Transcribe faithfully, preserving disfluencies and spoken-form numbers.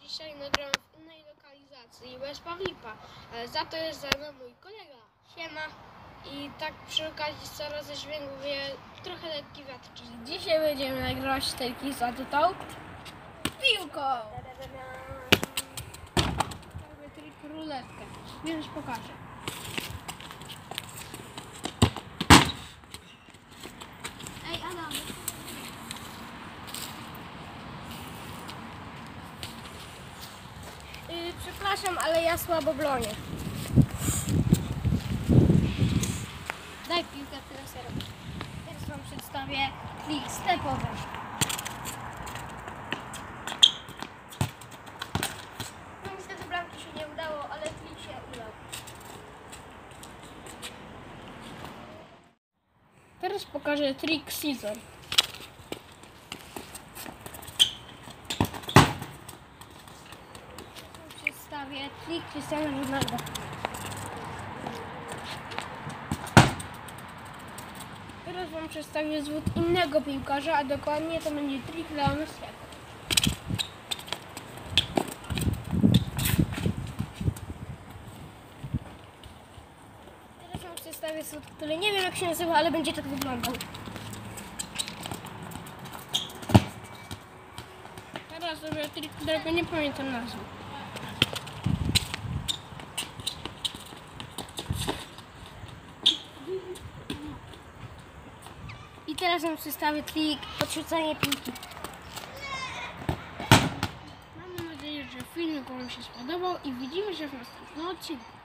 dzisiaj nagrałem w innej lokalizacji, bez Pawlipa, ale za to jest ze mną mój kolega. Siema. I tak przy okazji coraz ze dźwiękuje trochę lekki wiatrki. Dzisiaj będziemy nagrywać sztejki za tutą piłką. Mamy trik ruletkę. Już pokażę. Ej, Adam. Yy, przepraszam, ale ja słabo bronię. Daj piłkę trenerowi. Teraz wam przedstawię trik stepowy. No niestety bramki się nie udało, ale trik się udał. Teraz pokażę trik scissor. Przedstawię trik Cristiano Ronaldo. Teraz wam przedstawię zwód innego piłkarza, a dokładnie to będzie trik Leo Messiego. Teraz wam przedstawię zwód, który nie wiem jak się nazywa, ale będzie tak wyglądał. Teraz zrobię trik, którego nie pamiętam nazwy. I teraz wam przedstawię trik podrzucanie piłki. Mam nadzieję, że filmik wam się spodobał i widzimy się w następnym odcinku.